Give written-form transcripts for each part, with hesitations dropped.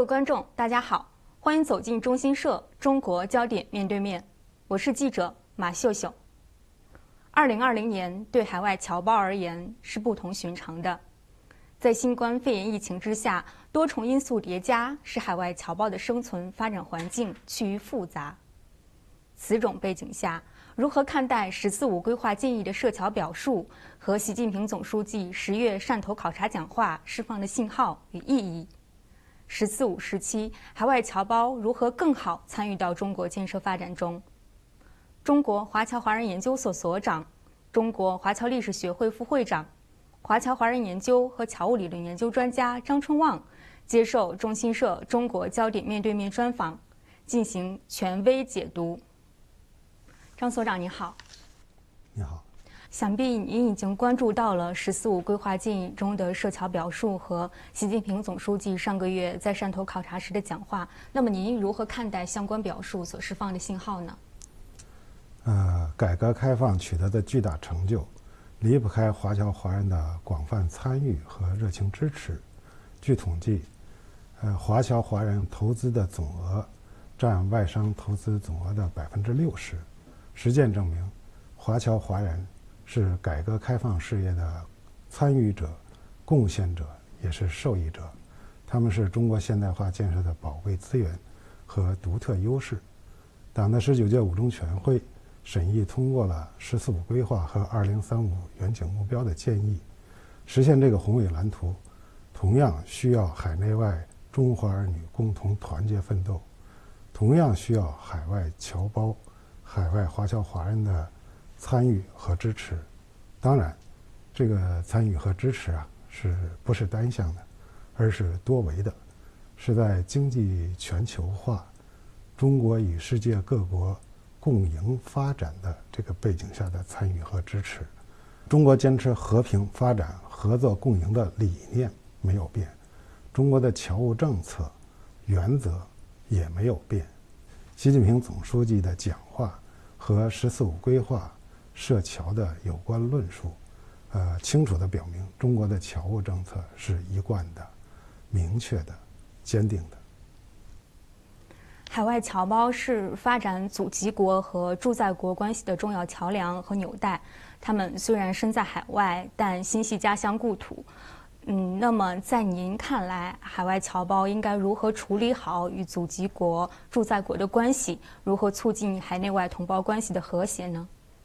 观众，大家好，欢迎走进中新社中国焦点面对面，我是记者马秀秀。2020年对海外侨胞而言是不同寻常的，在新冠肺炎疫情之下，多重因素叠加，使海外侨胞的生存发展环境趋于复杂。此种背景下，如何看待“十四五”规划建议的涉侨表述和习近平总书记10月汕头考察讲话释放的信号与意义？“十四五”时期，海外侨胞如何更好参与到中国建设发展中？中国华侨华人研究所所长、中国华侨历史学会副会长、华侨华人研究和侨务理论研究专家张春旺接受中新社中国焦点面对面专访，进行权威解读。张所长您好。 你好。 想必您已经关注到了“十四五”规划建议中的涉侨表述和习近平总书记上个月在汕头考察时的讲话。那么您如何看待相关表述所释放的信号呢？ 改革开放取得的巨大成就，离不开华侨华人的广泛参与和热情支持。据统计，华侨华人投资的总额占外商投资总额的60%。实践证明，华侨华人是改革开放事业的参与者、贡献者，也是受益者。他们是中国现代化建设的宝贵资源和独特优势。党的19届五中全会审议通过了“十四五”规划和2035远景目标的建议。实现这个宏伟蓝图，同样需要海内外中华儿女共同团结奋斗，同样需要海外侨胞、海外华侨华人的参与和支持。当然，这个参与和支持不是单向的，而是多维的，是在经济全球化、中国与世界各国共赢发展的这个背景下的参与和支持。中国坚持和平发展、合作共赢的理念没有变，中国的侨务政策原则也没有变。习近平总书记的讲话和“十四五”规划涉侨的有关论述，清楚地表明中国的侨务政策是一贯的、明确的、坚定的。 海外侨胞是发展祖籍国和驻在国关系的重要桥梁和纽带。他们虽然身在海外，但心系家乡故土。那么在您看来，海外侨胞应该如何处理好与祖籍国、驻在国的关系？如何促进海内外同胞关系的和谐呢？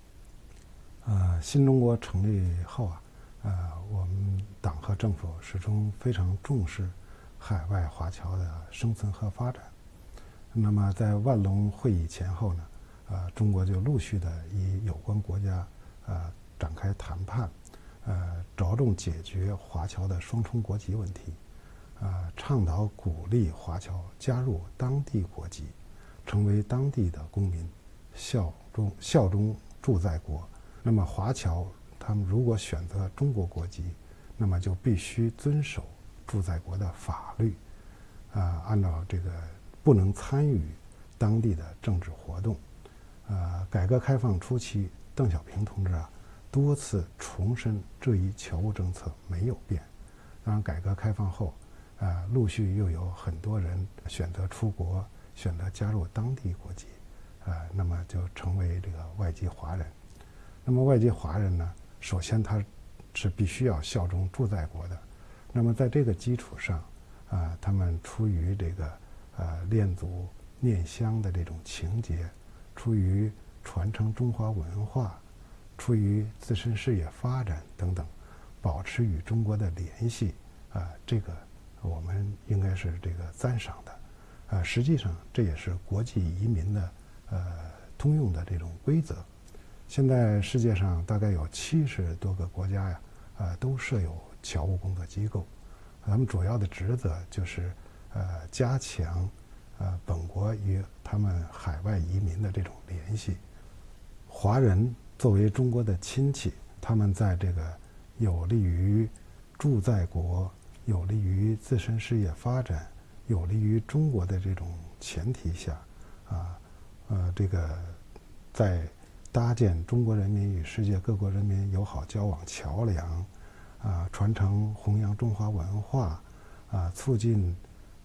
新中国成立后我们党和政府始终非常重视海外华侨的生存和发展。那么在万隆会议前后呢，中国就陆续的与有关国家展开谈判，着重解决华侨的双重国籍问题，倡导鼓励华侨加入当地国籍，成为当地的公民，效忠驻在国。那么华侨他们如果选择中国国籍，那么就必须遵守驻在国的法律，按照这个不能参与当地的政治活动。改革开放初期，邓小平同志多次重申这一侨务政策没有变。当然，改革开放后，陆续又有很多人选择出国，选择加入当地国籍，那么就成为这个外籍华人。那么外籍华人呢，首先他是必须要效忠驻在国的。那么在这个基础上，他们出于这个恋祖念乡的这种情节，出于传承中华文化，出于自身事业发展等等，保持与中国的联系，这个我们应该是这个赞赏的。实际上这也是国际移民的通用的这种规则。现在世界上大概有70多个国家都设有侨务工作机构，他们主要的职责就是加强本国与他们海外移民的这种联系。华人作为中国的亲戚，他们在这个有利于驻在国、有利于自身事业发展、有利于中国的这种前提下，这个在搭建中国人民与世界各国人民友好交往桥梁，传承弘扬中华文化，促进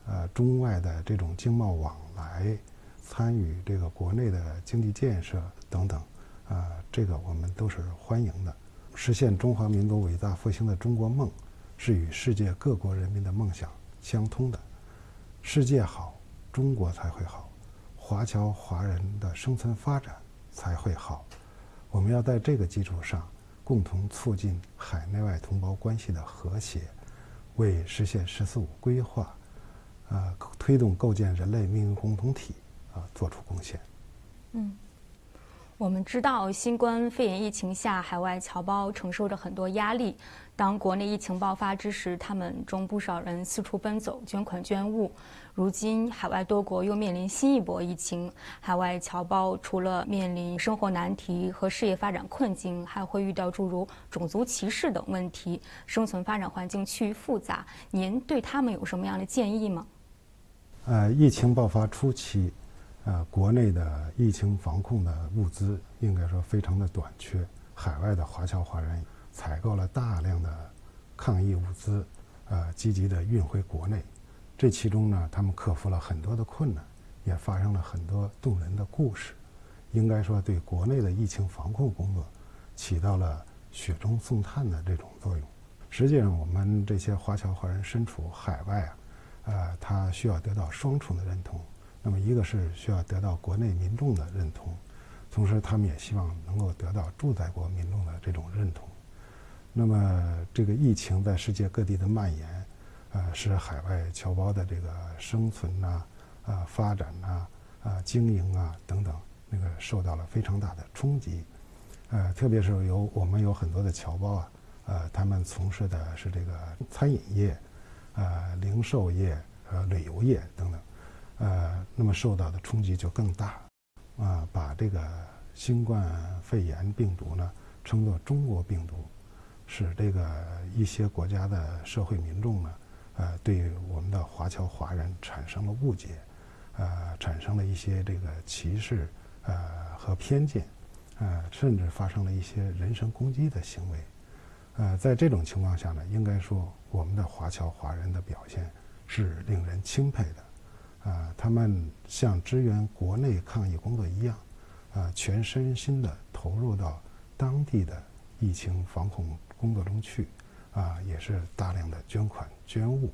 中外的这种经贸往来，参与这个国内的经济建设等等，这个我们都是欢迎的。实现中华民族伟大复兴的中国梦，是与世界各国人民的梦想相通的。世界好，中国才会好，华侨华人的生存发展才会好。我们要在这个基础上，共同促进海内外同胞关系的和谐，为实现“十四五”规划，推动构建人类命运共同体，做出贡献。 我们知道，新冠肺炎疫情下，海外侨胞承受着很多压力。当国内疫情爆发之时，他们中不少人四处奔走，捐款捐物。如今，海外多国又面临新一波疫情，海外侨胞除了面临生活难题和事业发展困境，还会遇到诸如种族歧视等问题，生存发展环境趋于复杂。您对他们有什么样的建议吗？ 疫情爆发初期，国内的疫情防控的物资应该说非常的短缺，海外的华侨华人采购了大量的抗疫物资，积极的运回国内。这其中呢，他们克服了很多的困难，也发生了很多动人的故事。应该说，对国内的疫情防控工作起到了雪中送炭的这种作用。实际上，我们这些华侨华人身处海外他需要得到双重的认同。那么，一个是需要得到国内民众的认同，同时他们也希望能够得到驻在国民众的这种认同。那么，这个疫情在世界各地的蔓延，使海外侨胞的这个生存发展经营等等，受到了非常大的冲击。特别是我们有很多的侨胞他们从事的是这个餐饮业、零售业、旅游业等等。那么受到的冲击就更大，把这个新冠肺炎病毒呢称作中国病毒，使这个一些国家的社会民众呢，对我们的华侨华人产生了误解，产生了一些这个歧视和偏见，甚至发生了一些人身攻击的行为。在这种情况下呢，应该说我们的华侨华人的表现是令人钦佩的。他们像支援国内抗疫工作一样，全身心地投入到当地的疫情防控工作中去，也是大量的捐款捐物，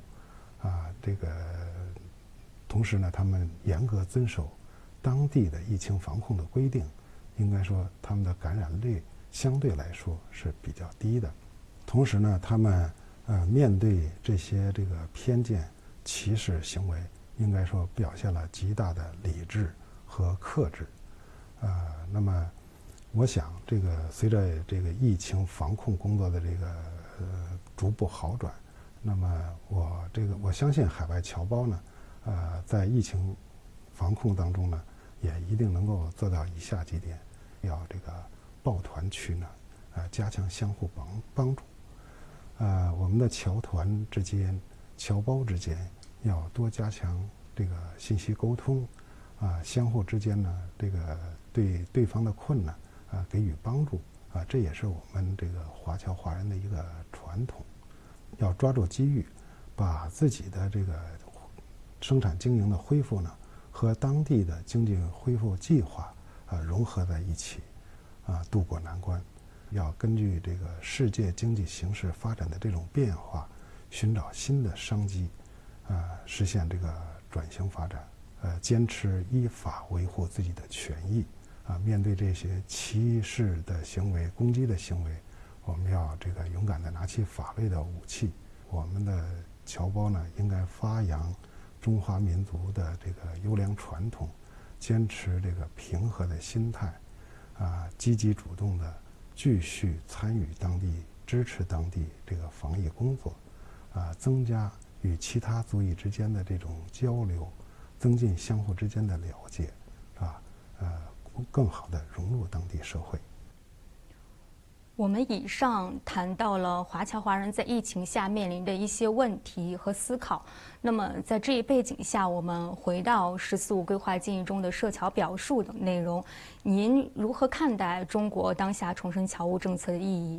同时呢，他们严格遵守当地的疫情防控的规定，应该说他们的感染率相对来说是比较低的。同时呢，他们面对这些偏见、歧视行为，应该说表现了极大的理智和克制。那么我想随着疫情防控工作的逐步好转，那么我相信海外侨胞呢，在疫情防控当中呢，也一定能够做到以下几点：要抱团取暖，加强相互帮助。我们的侨团之间、侨胞之间要多加强信息沟通，相互之间呢，对对方的困难给予帮助，这也是我们华侨华人的一个传统。要抓住机遇，把自己的生产经营的恢复呢，和当地的经济恢复计划融合在一起，渡过难关。要根据世界经济形势发展的这种变化，寻找新的商机，实现转型发展，坚持依法维护自己的权益，面对这些歧视的行为、攻击的行为，我们要勇敢地拿起法律的武器。我们的侨胞呢，应该发扬中华民族的优良传统，坚持平和的心态，积极主动地继续参与当地、支持当地防疫工作，增加与其他族裔之间的交流，增进相互之间的了解，更好地融入当地社会。 我们以上谈到了华侨华人在疫情下面临的一些问题和思考。那么在这一背景下，我们回到“十四五”规划建议中的涉侨表述等内容，您如何看待中国当下重申侨务政策的意义？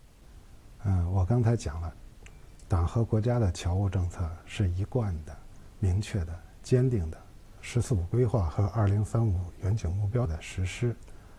我刚才讲了，党和国家的侨务政策是一贯的， 明确的、坚定的“十四五”规划和2035远景目标的实施，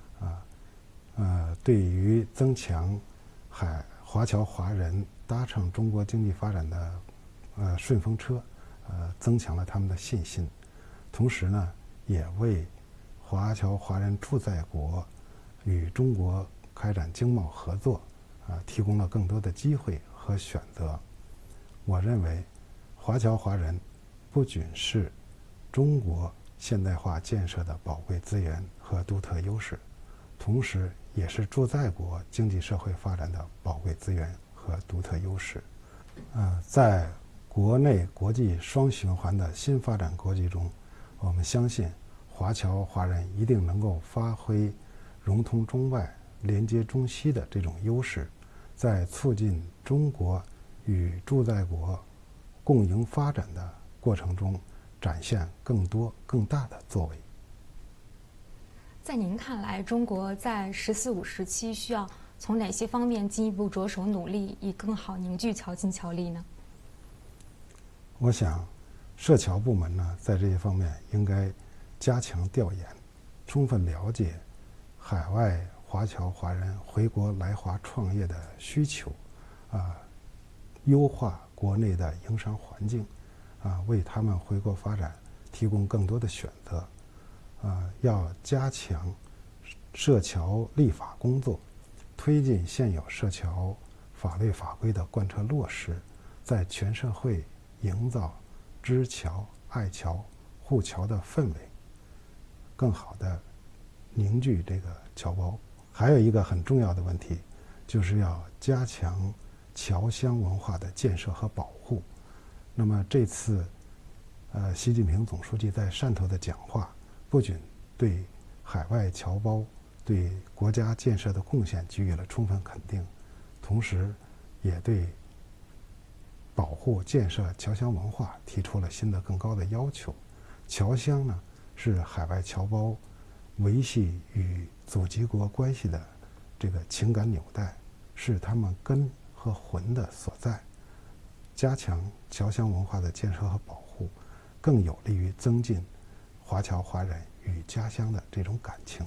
对于增强华侨华人搭乘中国经济发展的顺风车，增强了他们的信心。同时呢，也为华侨华人住在国与中国开展经贸合作，提供了更多的机会和选择。我认为，华侨华人不仅是中国现代化建设的宝贵资源和独特优势，同时也是住在国经济社会发展的宝贵资源和独特优势。在国内国际双循环的新发展格局中，我们相信华侨华人一定能够发挥融通中外、连接中西的这种优势，在促进中国与驻在国共赢发展的过程中，展现更多更大的作为。 在您看来，中国在“十四五”时期需要从哪些方面进一步着手努力，以更好凝聚侨情侨力呢？ 我想，涉侨部门呢，在这些方面应该加强调研，充分了解海外华侨华人回国来华创业的需求，优化国内的营商环境，为他们回国发展提供更多的选择。要加强涉侨立法工作，推进现有涉侨法律法规的贯彻落实，在全社会营造知侨、爱侨、护侨的氛围，更好的凝聚这个侨胞。还有一个很重要的问题，就是要加强侨乡文化的建设和保护。那么这次习近平总书记在汕头的讲话，不仅对海外侨胞对国家建设的贡献给予了充分肯定，同时也对保护建设侨乡文化提出了新的更高的要求。侨乡呢，是海外侨胞维系与祖籍国关系的这个情感纽带，是他们根和魂的所在。加强侨乡文化的建设和保护，更有利于增进华侨华人与家乡的这种感情。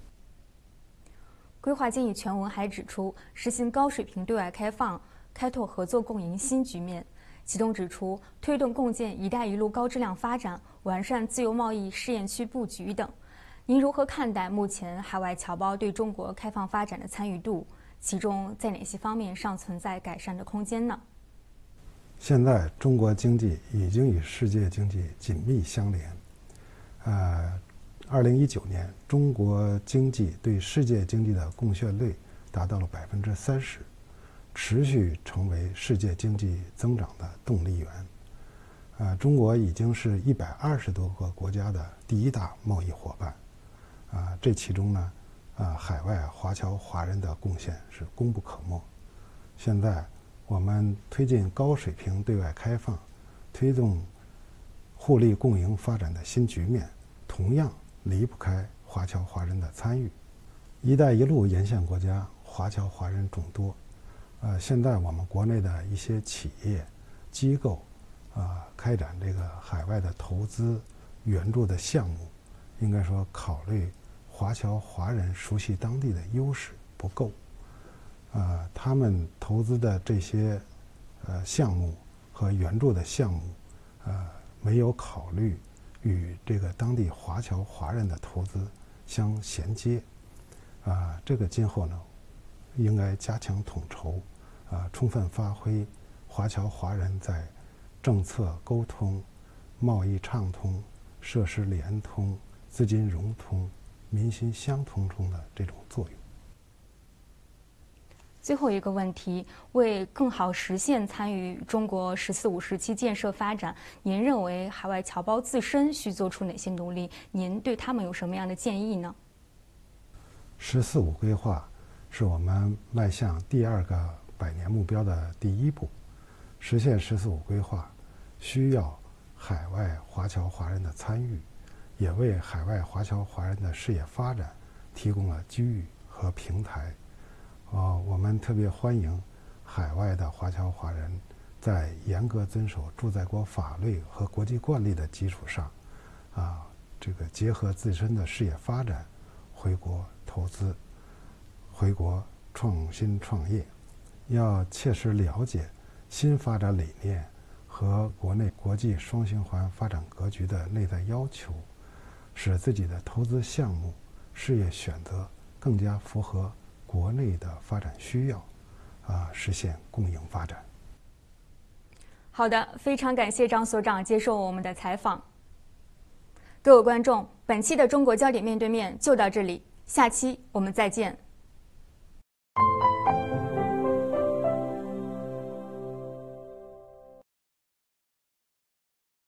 规划建议全文还指出，实行高水平对外开放，开拓合作共赢新局面。其中指出，推动共建“一带一路”高质量发展，完善自由贸易试验区布局等。您如何看待目前海外侨胞对中国开放发展的参与度？其中在哪些方面尚存在改善的空间呢？ 现在中国经济已经与世界经济紧密相连。2019年，中国经济对世界经济的贡献率达到了30%，持续成为世界经济增长的动力源。中国已经是120多个国家的第一大贸易伙伴。这其中呢，海外华侨华人的贡献是功不可没。现在我们推进高水平对外开放，推动互利共赢发展的新局面，同样离不开华侨华人的参与。“一带一路”沿线国家华侨华人众多，现在我们国内的一些企业机构开展这个海外的投资援助的项目，应该说考虑华侨华人熟悉当地的优势不够。他们投资的这些项目和援助的项目，没有考虑与这个当地华侨华人的投资相衔接。这个今后呢，应该加强统筹，充分发挥华侨华人在政策沟通、贸易畅通、设施联通、资金融通、民心相通中的这种作用。 最后一个问题，为更好实现参与中国“十四五”时期建设发展，您认为海外侨胞自身需做出哪些努力？您对他们有什么样的建议呢？“ 十四五”规划是我们迈向第2个100年目标的第一步。实现“十四五”规划，需要海外华侨华人的参与，也为海外华侨华人的事业发展提供了机遇和平台。我们特别欢迎海外的华侨华人在严格遵守驻在国法律和国际惯例的基础上，这个结合自身的事业发展，回国投资，回国创新创业，要切实了解新发展理念和国内国际双循环发展格局的内在要求，使自己的投资项目、事业选择更加符合国内的发展需要，实现共赢发展。 好的，非常感谢张所长接受我们的采访。各位观众，本期的中国焦点面对面就到这里，下期我们再见。